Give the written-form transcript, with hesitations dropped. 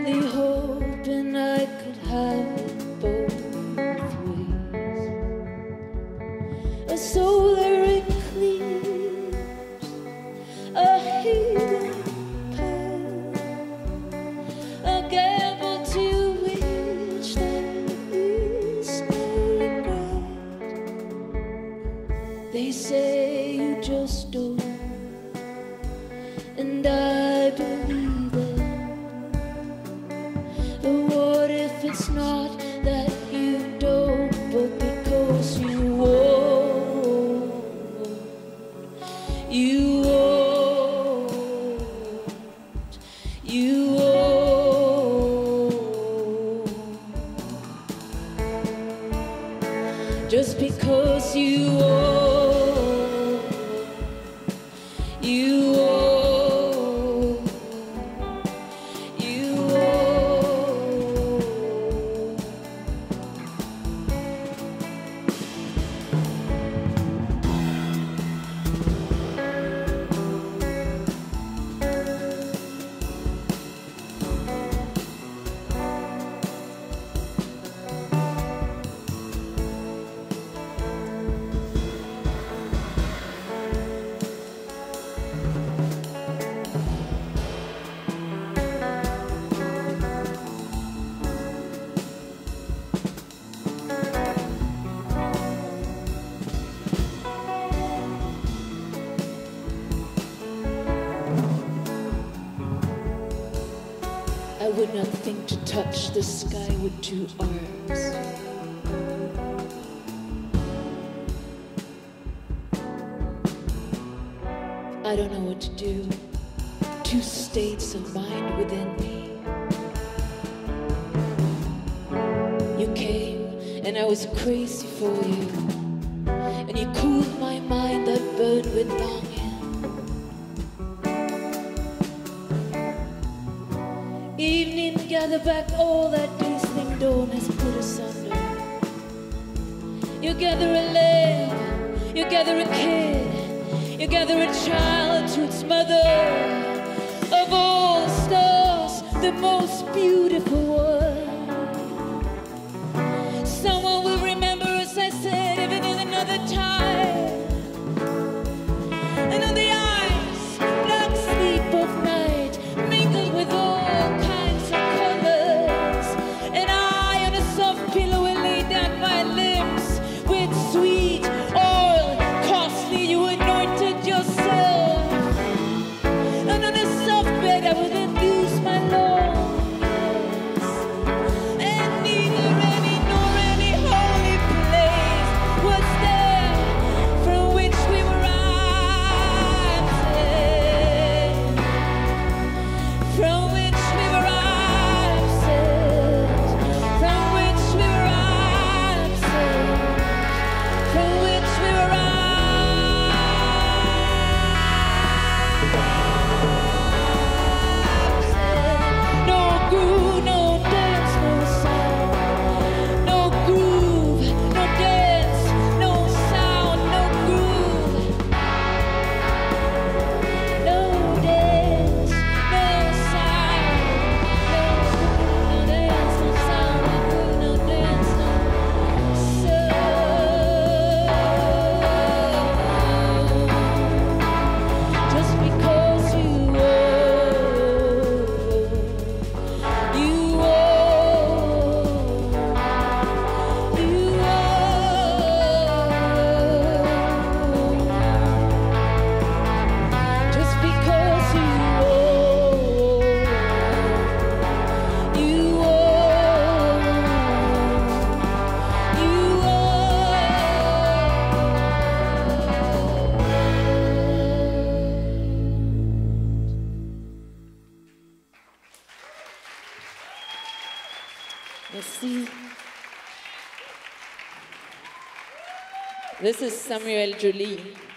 only hoping I could have it both ways. A solar eclipse, a healing path, a gamble to which there is no regret. They say you just don't, and I believe it. But what if it's not that you don't, but because you won't, you won't, you won't. Just because you won't, you won't. I would not think to touch the sky with 2 arms. I don't know what to do. 2 states of mind within me. You came and I was crazy for you, and you cooled my mind that burned with longing. Evening, gather back all that glistening dawn has put asunder. You gather a lamb, you gather a kid, you gather a child to its mother. Of all stars, the most beautiful one. Someone will remember us, I said, even in another time. And on the ice, black sleep of night, mingled with all pillow and lay down my limbs with sweet oil, costly you anointed yourself. And on a soft bed I would infuse my lungs. And neither any nor any holy place was there from which we were absent. From which we were absent. From which we were Merci. This is Samuel Joly.